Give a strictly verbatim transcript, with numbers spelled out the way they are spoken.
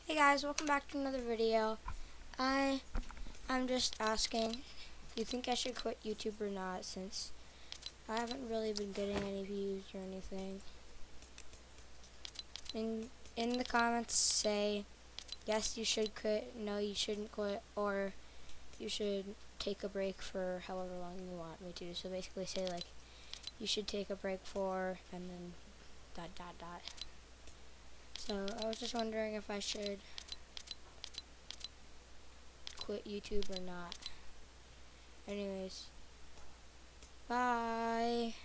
Hey guys, welcome back to another video. I I'm just asking, do you think I should quit YouTube or not, since I haven't really been getting any views or anything. In in the comments say yes you should quit, no you shouldn't quit, or you should take a break for however long you want me to. So basically say like you should take a break for and then dot dot dot. So I was just wondering if I should quit YouTube or not. Anyways, bye.